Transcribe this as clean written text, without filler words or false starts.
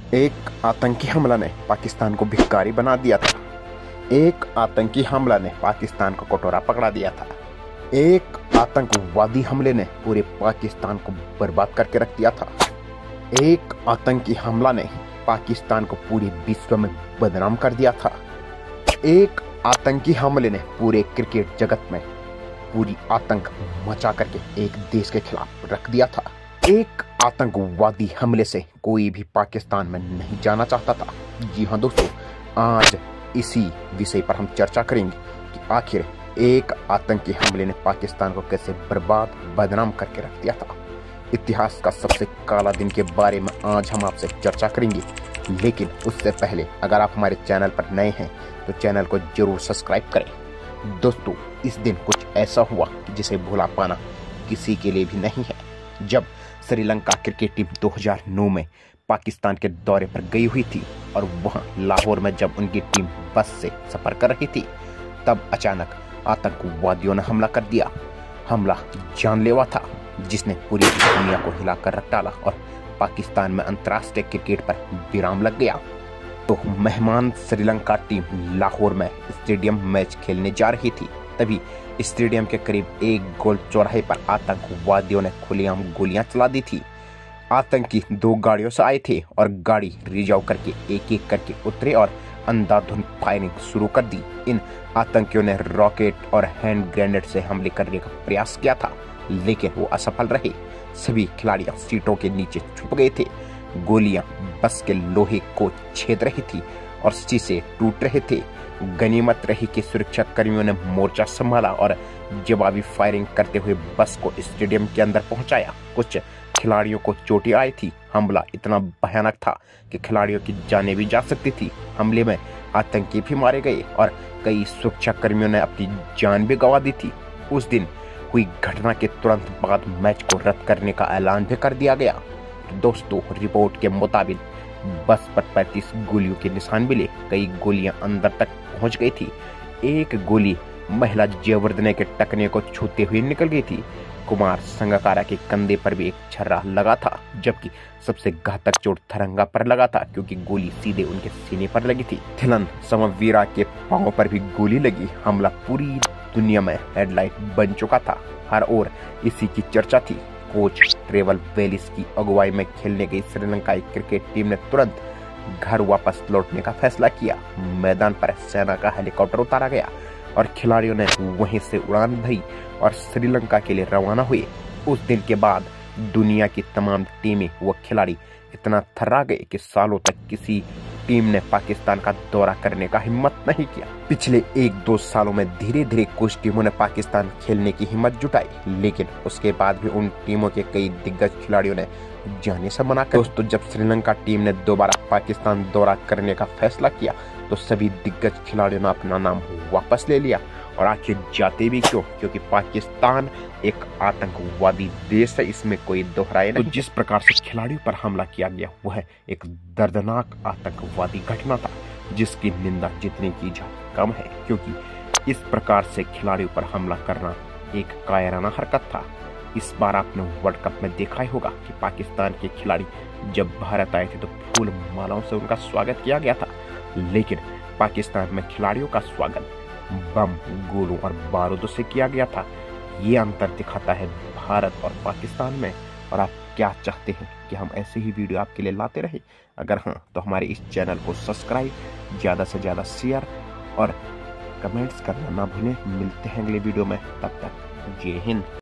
एक आतंकी हमला ने पाकिस्तान को भिखारी बना दिया था। एक आतंकी हमला ने पाकिस्तान को कटोरा पकड़ा दिया था। एक आतंकवादी हमले ने पूरे पाकिस्तान को बर्बाद करके रख दिया था। एक आतंकी हमला ने पाकिस्तान को पूरे विश्व में बदनाम कर दिया था। एक आतंकी हमले ने पूरे क्रिकेट जगत में पूरी आतंक मचा करके एक देश के खिलाफ रख दिया था। एक आतंकवादी हमले से कोई भी पाकिस्तान में नहीं जाना चाहता था। जी हाँ दोस्तों, आज इसी विषय पर हम चर्चा करेंगे कि आखिर एक आतंकी हमले ने पाकिस्तान को कैसे बर्बाद बदनाम करके रख दिया था। इतिहास का सबसे काला दिन के बारे में आज हम आपसे चर्चा करेंगे, लेकिन उससे पहले अगर आप हमारे चैनल पर नए हैं तो चैनल को जरूर सब्सक्राइब करें। दोस्तों, इस दिन कुछ ऐसा हुआ जिसे भुला पाना किसी के लिए भी नहीं है। जब श्रीलंका क्रिकेट टीम 2009 में पाकिस्तान के दौरे पर गई हुई थी और वहां लाहौर में जब उनकी टीम बस से सफर कर रही थी, तब अचानक आतंकवादियों ने हमला कर दिया। हमला जानलेवा था जिसने पूरी दुनिया को हिलाकर रख डाला और पाकिस्तान में अंतर्राष्ट्रीय क्रिकेट पर विराम लग गया। तो मेहमान श्रीलंका टीम लाहौर में स्टेडियम मैच खेलने जा रही थी। तभी स्टेडियम के करीब एक गोल चौराहे पर आतंकवादियों ने खुलेआम गोलियां चला दी थी। आतंकी 2 गाड़ियों से आए थे और गाड़ी रिजर्व करके एक एक करके उतरे और अंधाधुंध फायरिंग शुरू कर दी। इन आतंकियों ने रॉकेट और हैंड ग्रेनेड से हमले करने का प्रयास किया था, लेकिन वो असफल रहे। सभी खिलाड़ियां सीटों के नीचे छुप गए थे। गोलियां बस के लोहे को छेद रही थी और शीशे टूट रहे थे। गनीमत रही कि सुरक्षा कर्मियों ने मोर्चा संभाला और जवाबी फायरिंग करते हुए बस को स्टेडियम के अंदर पहुंचाया। कुछ खिलाड़ियों को चोटें आई थी। हमला इतना भयानक था कि खिलाड़ियों की जानें भी जा सकती थी। हमले में आतंकी भी मारे गए और कई सुरक्षा कर्मियों ने अपनी जान भी गंवा दी थी। उस दिन हुई घटना के तुरंत बाद मैच को रद्द करने का ऐलान भी कर दिया गया। तो दोस्तों, रिपोर्ट के मुताबिक बस पर 35 गोलियों के निशान मिले। कई गोलियां अंदर तक पहुंच गई थी। एक गोली महिला जयवर्धने के टखने को छूते हुए निकल गई थी। कुमार संगकारा के कंधे पर भी एक छर्रा लगा था, जबकि सबसे घातक चोट थरंगा पर लगा था क्योंकि गोली सीधे उनके सीने पर लगी थी। थिलन समवीरा के पांव पर भी गोली लगी। हमला पूरी दुनिया में हेडलाइट बन चुका था। हर ओर इसी की चर्चा थी। कोच ट्रेवल वेलिस की अगुवाई में खेलने गई श्रीलंकाई क्रिकेट टीम ने तुरंत घर वापस लौटने का फैसला किया। मैदान पर सेना का हेलीकॉप्टर उतारा गया और खिलाड़ियों ने वहीं से उड़ान भरी और श्रीलंका के लिए रवाना हुए। उस दिन के बाद दुनिया की तमाम टीमें व खिलाड़ी इतना थर्रा गए कि सालों तक किसी टीम ने पाकिस्तान का दौरा करने का हिम्मत नहीं किया। पिछले 1-2 सालों में धीरे धीरे कुछ टीमों ने पाकिस्तान खेलने की हिम्मत जुटाई, लेकिन उसके बाद भी उन टीमों के कई दिग्गज खिलाड़ियों ने जाने से मना कर। दोस्तों, जब श्रीलंका टीम ने दोबारा पाकिस्तान दौरा करने का फैसला किया तो सभी दिग्गज खिलाड़ियों ने अपना नाम वापस ले लिया। और आखिर जाते भी क्यों? क्योंकि पाकिस्तान एक आतंकवादी देश है, इसमें कोई दोहराए नहीं। तो जिस प्रकार से खिलाड़ियों पर हमला किया गया वह एक दर्दनाक आतंकवादी घटना था, जिसकी निंदा जितनी की जाए कम है, क्योंकि इस प्रकार से खिलाड़ियों पर हमला करना एक कायराना हरकत था। इस बार आपने वर्ल्ड कप में देखा ही होगा कि पाकिस्तान के खिलाड़ी जब भारत आए थे तो फूल मालाओं से उनका स्वागत किया गया था, लेकिन पाकिस्तान में खिलाड़ियों का स्वागत बम, गोलों और बारूदों से किया गया था। ये अंतर दिखाता है भारत और पाकिस्तान में। और आप क्या चाहते हैं कि हम ऐसे ही वीडियो आपके लिए लाते रहें? अगर हाँ, तो हमारे इस चैनल को सब्सक्राइब, ज़्यादा से ज़्यादा शेयर और कमेंट्स करना ना भूलें। मिलते हैं अगले वीडियो में, तब तक जय हिंद।